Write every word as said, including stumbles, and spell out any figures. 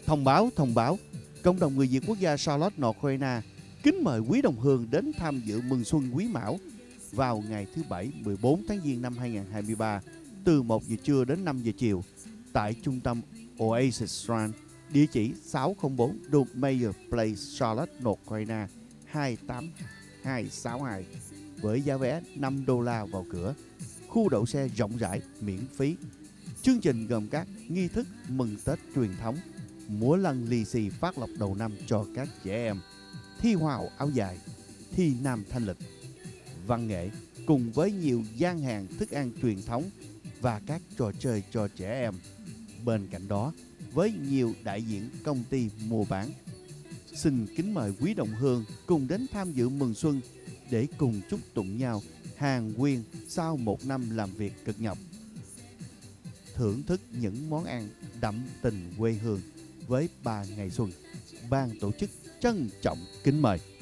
Thông báo, thông báo, cộng đồng người Việt quốc gia Charlotte, North Carolina kính mời quý đồng hương đến tham dự mừng xuân Quý Mão vào ngày thứ Bảy mười bốn tháng Giêng năm hai nghìn không trăm hai mươi ba từ một giờ trưa đến năm giờ chiều tại trung tâm Oasis Strand, địa chỉ sáu không bốn Mayor Place, Charlotte, North Carolina hai tám hai sáu hai với giá vé năm đô la vào cửa, khu đậu xe rộng rãi miễn phí. Chương trình gồm các nghi thức mừng Tết truyền thống, múa lân lì xì phát lộc đầu năm cho các trẻ em, thi hoa hậu áo dài, thi nam thanh lịch, văn nghệ cùng với nhiều gian hàng thức ăn truyền thống và các trò chơi cho trẻ em. Bên cạnh đó, với nhiều đại diện công ty mua bán, xin kính mời quý đồng hương cùng đến tham dự mừng xuân để cùng chúc tụng nhau hàn huyên sau một năm làm việc cực nhọc, thưởng thức những món ăn đậm tình quê hương với ba ngày xuân. Ban tổ chức trân trọng kính mời.